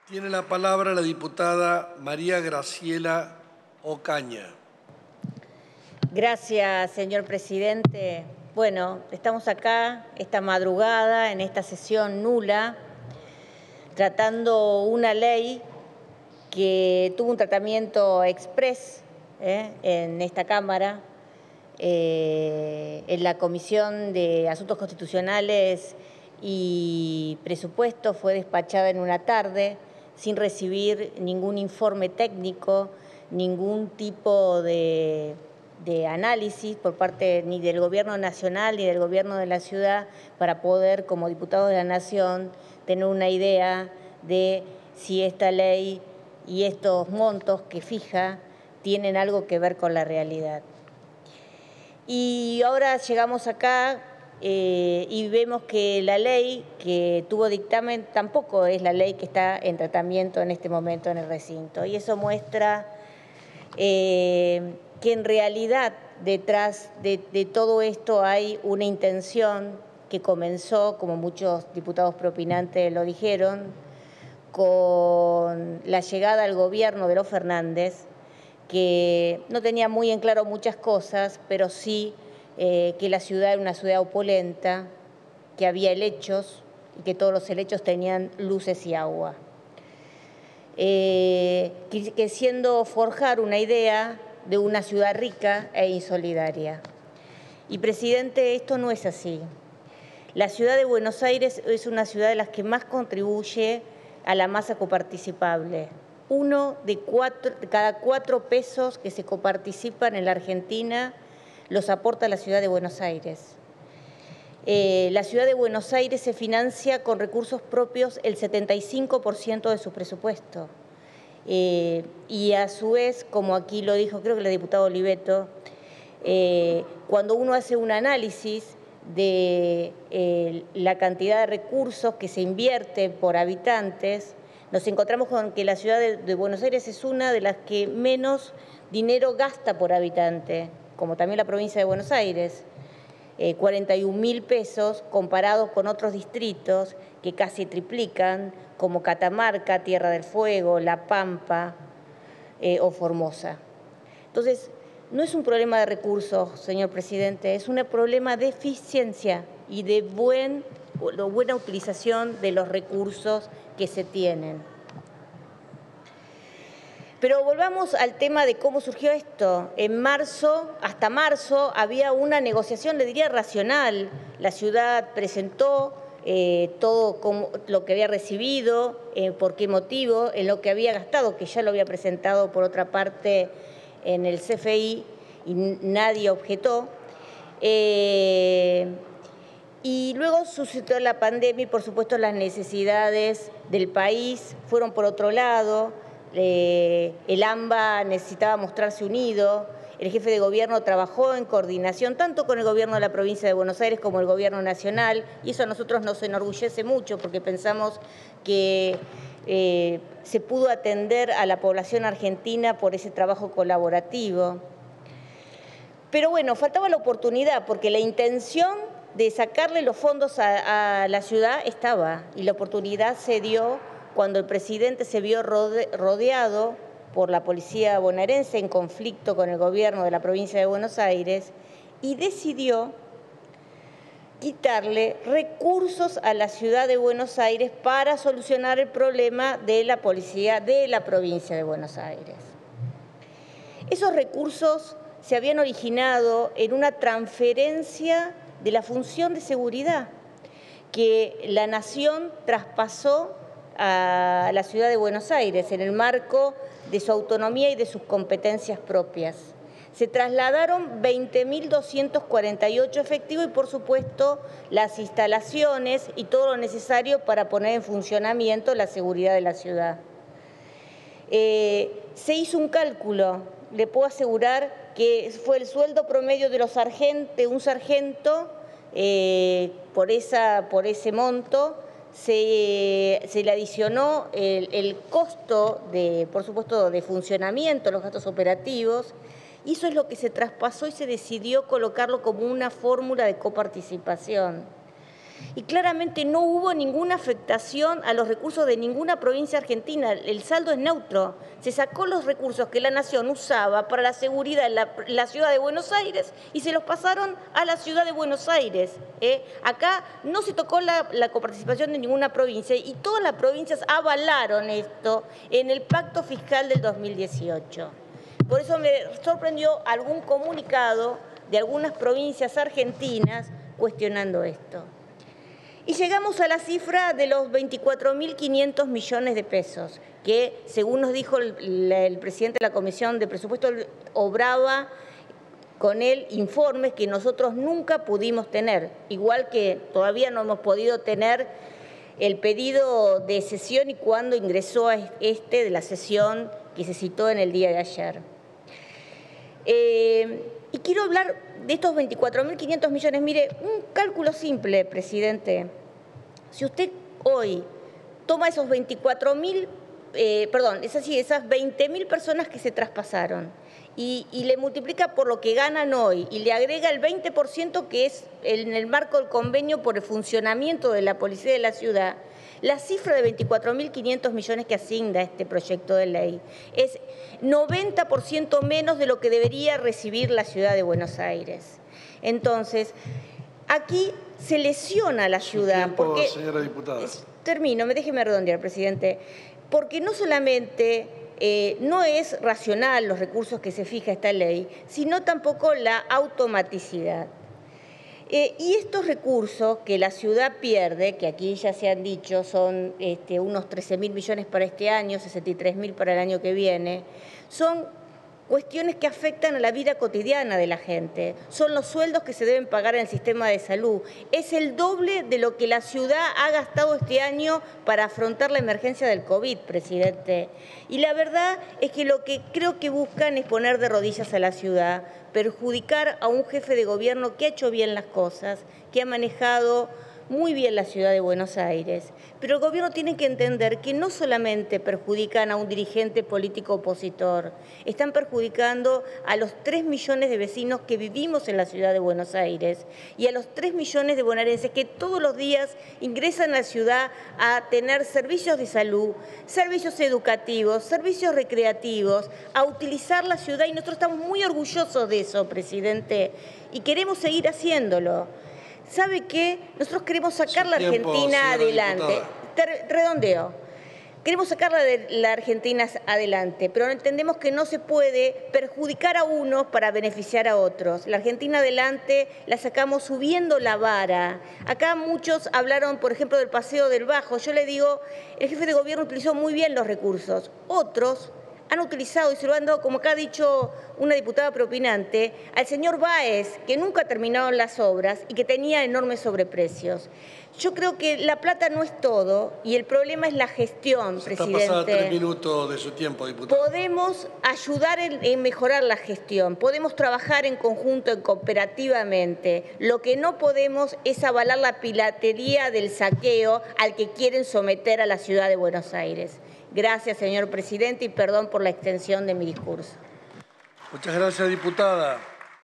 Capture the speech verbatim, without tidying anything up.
Tiene la palabra la diputada María Graciela Ocaña. Gracias, señor presidente. Bueno, estamos acá esta madrugada en esta sesión nula tratando una ley que tuvo un tratamiento exprés ¿eh? en esta Cámara, eh, en la Comisión de Asuntos Constitucionales y Presupuestos fue despachada en una tarde sin recibir ningún informe técnico, ningún tipo de, de análisis por parte ni del Gobierno Nacional ni del Gobierno de la Ciudad para poder, como diputados de la Nación, tener una idea de si esta ley y estos montos que fija tienen algo que ver con la realidad. Y ahora llegamos acá eh, y vemos que la ley que tuvo dictamen tampoco es la ley que está en tratamiento en este momento en el recinto. Y eso muestra eh, que en realidad detrás de, de todo esto hay una intención que comenzó, como muchos diputados propinantes lo dijeron, con la llegada al gobierno de los Fernández, que no tenía muy en claro muchas cosas, pero sí eh, que la ciudad era una ciudad opulenta, que había helechos y que todos los helechos tenían luces y agua. Eh, queriendo forjar una idea de una ciudad rica e insolidaria. Y, presidente, esto no es así. La ciudad de Buenos Aires es una ciudad de las que más contribuye a la masa coparticipable. Uno de, cuatro, de cada cuatro pesos que se coparticipan en la Argentina los aporta la ciudad de Buenos Aires. Eh, la ciudad de Buenos Aires se financia con recursos propios el setenta y cinco por ciento de su presupuesto. Eh, y a su vez, como aquí lo dijo, creo que el diputado Oliveto, eh, cuando uno hace un análisis de eh, la cantidad de recursos que se invierte por habitantes, nos encontramos con que la ciudad de, de Buenos Aires es una de las que menos dinero gasta por habitante, como también la provincia de Buenos Aires, eh, cuarenta y un mil pesos comparados con otros distritos que casi triplican, como Catamarca, Tierra del Fuego, La Pampa eh, o Formosa. Entonces, no es un problema de recursos, señor presidente, es un problema de eficiencia y de buen, de buena utilización de los recursos que se tienen. Pero volvamos al tema de cómo surgió esto. En marzo, hasta marzo, había una negociación, le diría, racional. La ciudad presentó eh, todo como, lo que había recibido, eh, por qué motivo, en lo que había gastado, que ya lo había presentado por otra parte en el C F I y nadie objetó. Eh, y luego sucedió la pandemia y, por supuesto, las necesidades del país fueron por otro lado. Eh, el AMBA necesitaba mostrarse unido, el jefe de gobierno trabajó en coordinación tanto con el gobierno de la provincia de Buenos Aires como el gobierno nacional, y eso a nosotros nos enorgullece mucho porque pensamos que eh, se pudo atender a la población argentina por ese trabajo colaborativo. Pero bueno, faltaba la oportunidad porque la intención de sacarle los fondos a, a la ciudad estaba, y la oportunidad se dio cuando el presidente se vio rodeado por la policía bonaerense en conflicto con el gobierno de la provincia de Buenos Aires y decidió quitarle recursos a la ciudad de Buenos Aires para solucionar el problema de la policía de la provincia de Buenos Aires. Esos recursos se habían originado en una transferencia de la función de seguridad que la Nación traspasó a la ciudad de Buenos Aires en el marco de su autonomía y de sus competencias propias. Se trasladaron veinte mil doscientos cuarenta y ocho efectivos y, por supuesto, las instalaciones y todo lo necesario para poner en funcionamiento la seguridad de la ciudad. Eh, se hizo un cálculo, le puedo asegurar que fue el sueldo promedio de los sargentos, de un sargento, eh, por, esa, por ese monto, Se, se le adicionó el, el costo, de, por supuesto, de funcionamiento, los gastos operativos, y eso es lo que se traspasó y se decidió colocarlo como una fórmula de coparticipación. Y claramente no hubo ninguna afectación a los recursos de ninguna provincia argentina. El saldo es neutro. Se sacó los recursos que la Nación usaba para la seguridad en la, la ciudad de Buenos Aires y se los pasaron a la ciudad de Buenos Aires. ¿eh? Acá no se tocó la, la coparticipación de ninguna provincia y todas las provincias avalaron esto en el Pacto Fiscal del dos mil dieciocho. Por eso me sorprendió algún comunicado de algunas provincias argentinas cuestionando esto. Y llegamos a la cifra de los veinticuatro mil quinientos millones de pesos, que según nos dijo el, el presidente de la Comisión de Presupuesto, obraba con él informes que nosotros nunca pudimos tener, igual que todavía no hemos podido tener el pedido de sesión y cuándo ingresó a este de la sesión que se citó en el día de ayer. Eh, y quiero hablar de estos veinticuatro mil quinientos millones. Mire, un cálculo simple, presidente. Si usted hoy toma esos veinticuatro mil, eh, perdón, es así, esas veinte mil personas que se traspasaron y, y le multiplica por lo que ganan hoy y le agrega el veinte por ciento que es en el marco del convenio por el funcionamiento de la Policía de la Ciudad, la cifra de veinticuatro mil quinientos millones que asigna este proyecto de ley es noventa por ciento menos de lo que debería recibir la Ciudad de Buenos Aires. Entonces, aquí se lesiona a la ciudad. Tiempo, porque, señora diputada. Termino, déjeme redondear, presidente. Porque no solamente eh, no es racional los recursos que se fija esta ley, sino tampoco la automaticidad. Eh, y estos recursos que la ciudad pierde, que aquí ya se han dicho, son este, unos trece mil millones para este año, sesenta y tres mil para el año que viene, son cuestiones que afectan a la vida cotidiana de la gente. Son los sueldos que se deben pagar en el sistema de salud. Es el doble de lo que la ciudad ha gastado este año para afrontar la emergencia del COVID, presidente. Y la verdad es que lo que creo que buscan es poner de rodillas a la ciudad, perjudicar a un jefe de gobierno que ha hecho bien las cosas, que ha manejado muy bien la ciudad de Buenos Aires. Pero el gobierno tiene que entender que no solamente perjudican a un dirigente político opositor, están perjudicando a los tres millones de vecinos que vivimos en la ciudad de Buenos Aires y a los tres millones de bonaerenses que todos los días ingresan a la ciudad a tener servicios de salud, servicios educativos, servicios recreativos, a utilizar la ciudad, y nosotros estamos muy orgullosos de eso, presidente, y queremos seguir haciéndolo. ¿Sabe qué? Nosotros queremos sacar la Argentina adelante. Redondeo. Queremos sacar la, de, la Argentina adelante, pero entendemos que no se puede perjudicar a unos para beneficiar a otros. La Argentina adelante la sacamos subiendo la vara. Acá muchos hablaron, por ejemplo, del Paseo del Bajo. Yo le digo, el jefe de gobierno utilizó muy bien los recursos. Otros han utilizado, y se lo han dado, como acá ha dicho una diputada propinante, al señor Báez, que nunca terminaron las obras y que tenía enormes sobreprecios. Yo creo que la plata no es todo y el problema es la gestión, Se presidente. Está pasada tres minutos de su tiempo, diputada. Podemos ayudar en, en mejorar la gestión, podemos trabajar en conjunto, en cooperativamente. Lo que no podemos es avalar la piratería del saqueo al que quieren someter a la ciudad de Buenos Aires. Gracias, señor presidente, y perdón por la extensión de mi discurso. Muchas gracias, diputada.